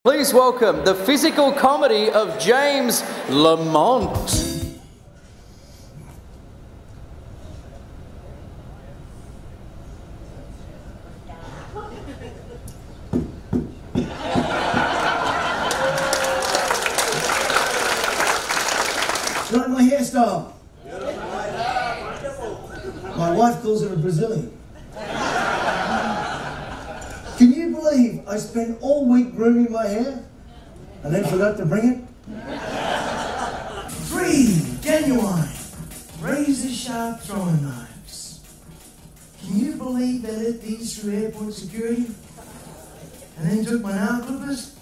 Please welcome the physical comedy of James Lamont. You like my hairstyle? My wife calls it a Brazilian. Can you believe I spent all week grooming my hair and then forgot to bring it? 3 genuine razor-sharp throwing knives. Can you believe they let these through airport security and then took my nail clippers?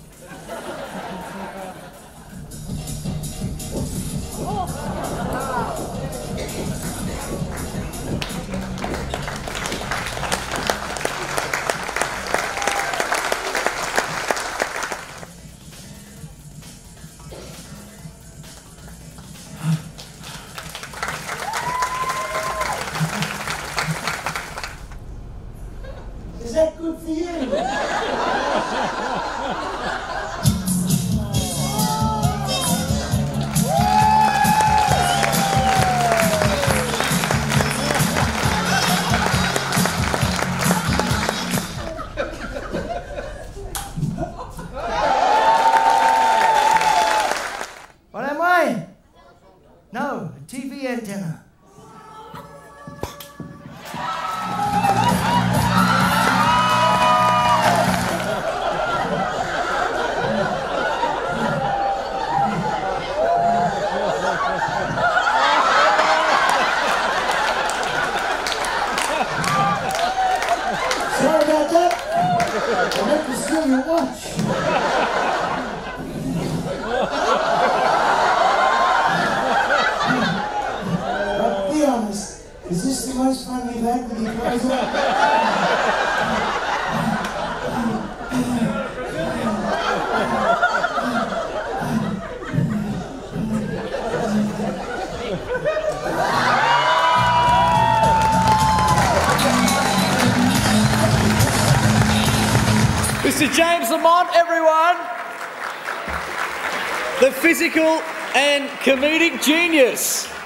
Is that good for you? What am I? No, a TV antenna. Sorry about that. I meant to steal your watch. But be honest, is this the most fun you've had with your clothes on? Mr. James Lamont, everyone. The physical and comedic genius.